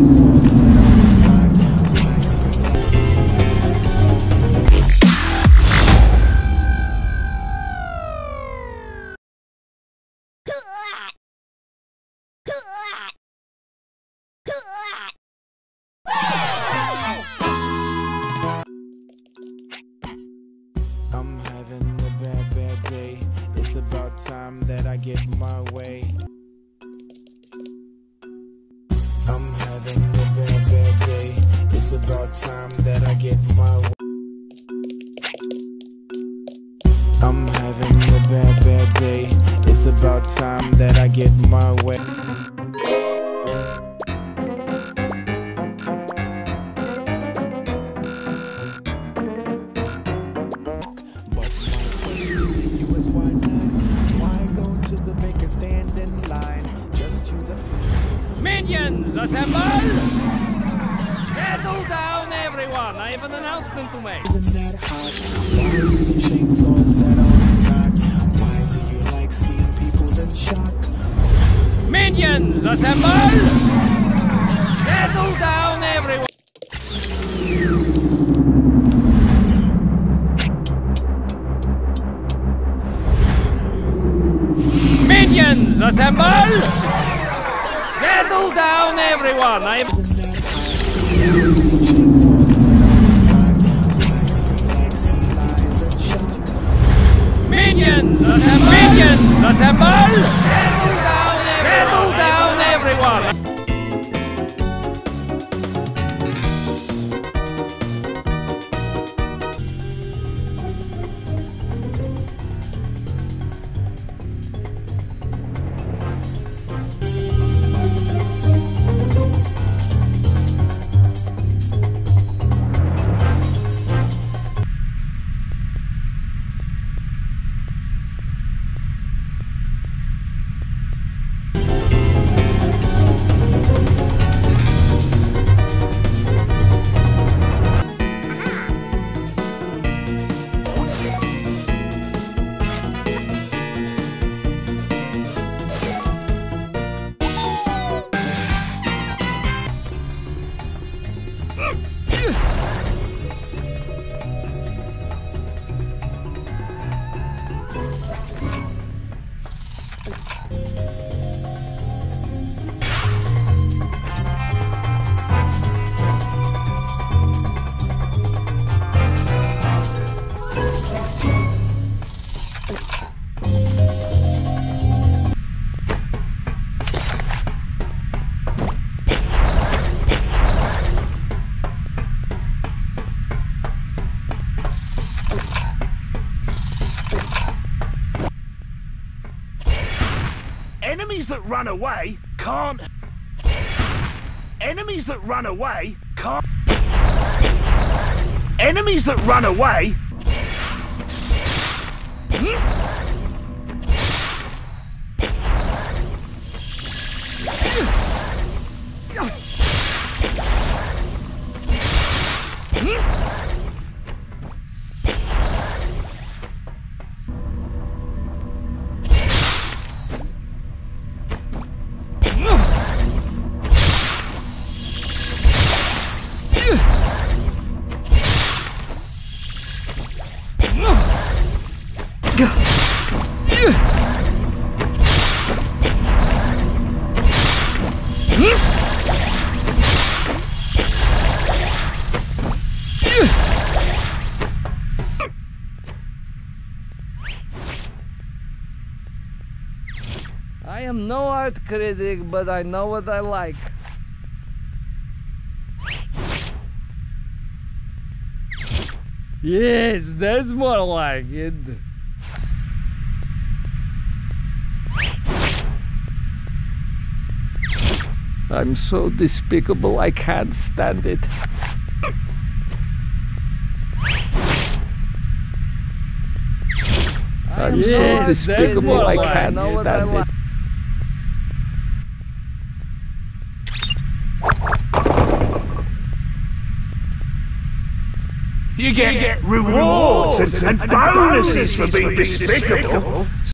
I'm having a bad day. It's about time that I get my way. I'm having a bad day. It's about time that I get my way. I'm having a bad day. It's about time that I get my way. Minions, assemble! Settle down, everyone. I have an announcement to make. Isn't that hot? Why are you using chainsaws? Is that all you got? Why do you like seeing people in shock? Minions, assemble! Settle down, everyone. Minions, assemble! Settle down, everyone! Minions, assemble! Minions, assemble! Settle down, everyone! Enemies that run away can't. Enemies that run away can't. Enemies that run away. I am no art critic, but I know what I like. Yes, that's more like it. I'm so despicable, I can't stand it. I'm so despicable, I can't stand it. You get rewards and bonuses for being despicable.